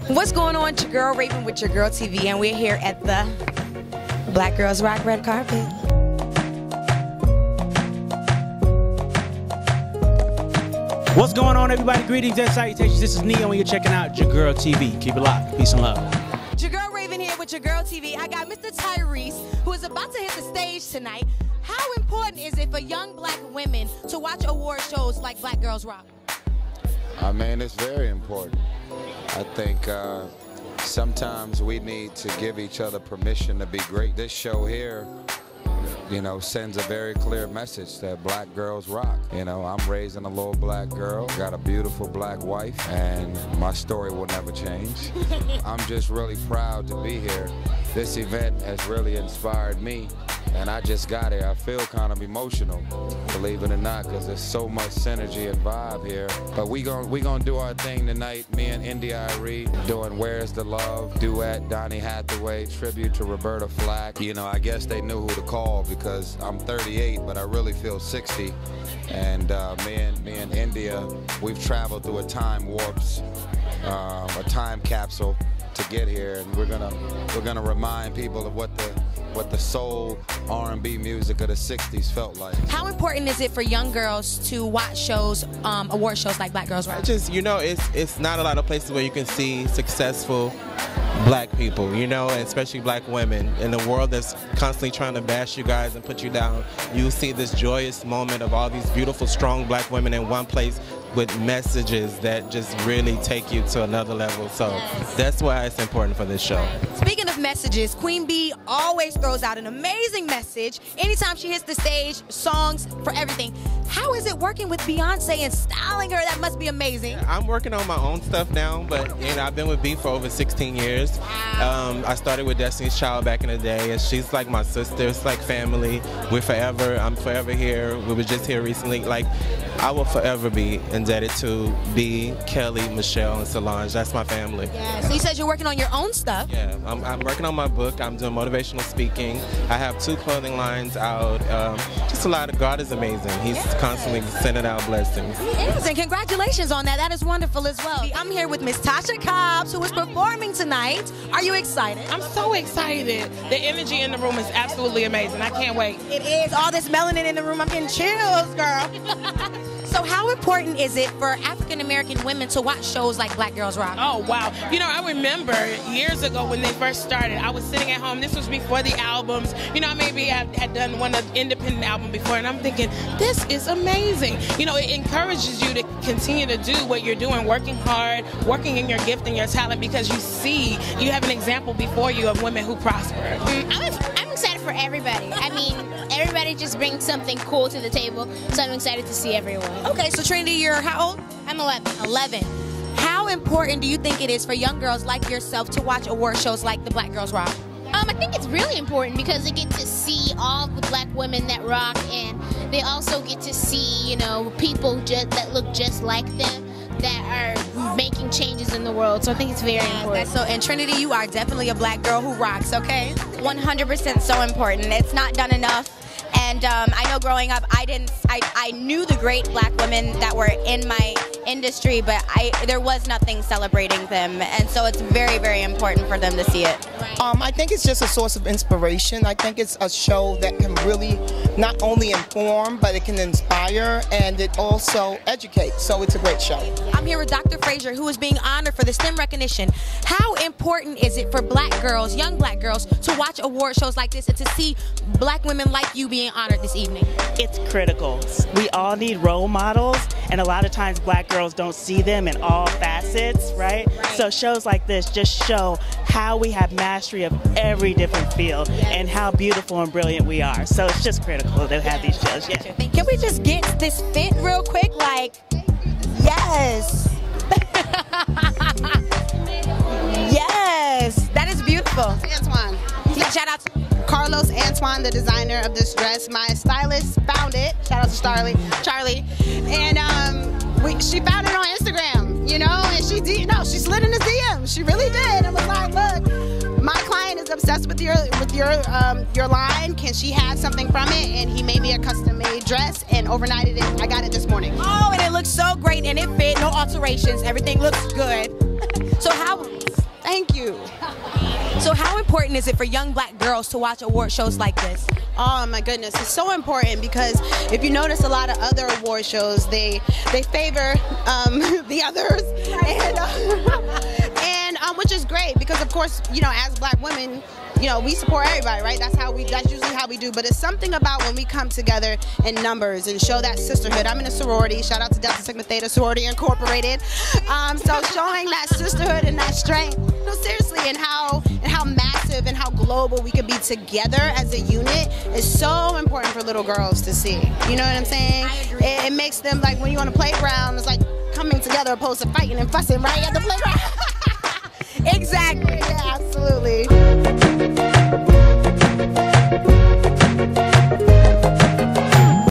What's going on? It's your girl Raven with JaGurl TV, and we're here at the Black Girls Rock red carpet. What's going on, everybody? Greetings and salutations. This is Neo, and you're checking out JaGurl TV. Keep it locked. Peace and love. JaGurl Raven here with JaGurl TV. I got Mr. Tyrese, who is about to hit the stage tonight. How important is it for young black women to watch award shows like Black Girls Rock? I mean, it's very important. I think sometimes we need to give each other permission to be great. This show here, you know, sends a very clear message that black girls rock. You know, I'm raising a little black girl, got a beautiful black wife, and my story will never change. I'm just really proud to be here. This event has really inspired me, and I just got here. I feel kind of emotional, believe it or not, because there's so much synergy and vibe here. But we gonna do our thing tonight. Me and India Irie doing Where's the Love, duet, Donny Hathaway, tribute to Roberta Flack. You know, I guess they knew who to call because I'm 38, but I really feel 60. And me and India, we've traveled through a time capsule to get here, and we're gonna remind people of what the soul R&B music of the 60s felt like. How important is it for young girls to watch shows, award shows like Black Girls Rock? Just, you know, it's not a lot of places where you can see successful black people, you know, and especially black women. In a world that's constantly trying to bash you guys and put you down, you see this joyous moment of all these beautiful, strong black women in one place with messages that just really take you to another level. So that's why it's important for this show. Speaking of messages, Queen Bee always throws out an amazing message anytime she hits the stage, songs for everything. How is it working with Beyonce and styling her? That must be amazing. I'm working on my own stuff now, but you know, I've been with Bee for over 16 years. Wow. I started with Destiny's Child back in the day, and she's like my sister. It's like family. We're forever. I'm forever here. We were just here recently. Like, I will forever be indebted to Bee, Kelly, Michelle, and Solange. That's my family. Yeah. So you said you're working on your own stuff. Yeah, I'm working on my book. I'm doing motivational speaking. I have 2 clothing lines out. Just a lot of, God is amazing. He's constantly sending out blessings. He is, and congratulations on that. That is wonderful as well. I'm here with Miss Tasha Cobbs, who is performing tonight. Are you excited? I'm so excited. The energy in the room is absolutely amazing. I can't wait. It is. All this melanin in the room. I'm getting chills, girl. So how important is it for African American women to watch shows like Black Girls Rock? Oh, wow. You know, I remember years ago when they first started, I was sitting at home. This was before the albums. You know, maybe I had done one independent album before, and I'm thinking, this is amazing. You know, it encourages you to continue to do what you're doing, working hard, working in your gift and your talent, because you have an example before you of women who prosper. I'm excited for everybody. I mean, everybody just brings something cool to the table, so I'm excited to see everyone. Okay, so Trinity, you're how old? I'm 11. 11. How important do you think it is for young girls like yourself to watch award shows like the Black Girls Rock? I think it's really important because they get to see all the black women that rock, and they also get to see, you know, people that look just like them that are making changes in the world. So I think it's very important. And Trinity, you are definitely a black girl who rocks, okay? 100% so important. It's not done enough. And I know growing up, I knew the great black women that were in my industry, but there was nothing celebrating them, and so it's very, very important for them to see it. I think it's just a source of inspiration. I think it's a show that can really not only inform, but it can inspire, and it also educates, so it's a great show. I'm here with Dr. Frazier, who is being honored for the STEM recognition. How important is it for black girls, young black girls, to watch award shows like this and to see black women like you being honored this evening? It's critical. We all need role models, and a lot of times black girls don't see them in all facets, right? So shows like this just show how we have mastery of every different field and how beautiful and brilliant we are. So it's just critical to have these shows. Yeah. Can we just get this fit real quick? Like, yes. Yes, that is beautiful. Antoine. Shout out to Carlos Antoine, the designer of this dress. My stylist found it. Shout out to Charlie. And she found it on Instagram, you know, and she slid in his DM. She really did. And was like, look, my client is obsessed with your line. Can she have something from it? And he made me a custom-made dress and overnighted it. I got it this morning. Oh, and it looks so great, and it fit. No alterations. Everything looks good. So Thank you. So how important is it for young black girls to watch award shows like this? Oh my goodness, it's so important because if you notice a lot of other award shows, they favor the others, and which is great because of course, you know, as black women, you know, we support everybody, right? That's usually how we do. But it's something about when we come together in numbers and show that sisterhood. I'm in a sorority. Shout out to Delta Sigma Theta Sorority Incorporated. So showing that sisterhood and that strength, no, seriously, and how massive and how global we can be together as a unit is so important for little girls to see. You know what I'm saying? It makes them, like, when you're on a playground, it's like coming together opposed to fighting and fussing right at the playground. Exactly. Yeah, absolutely.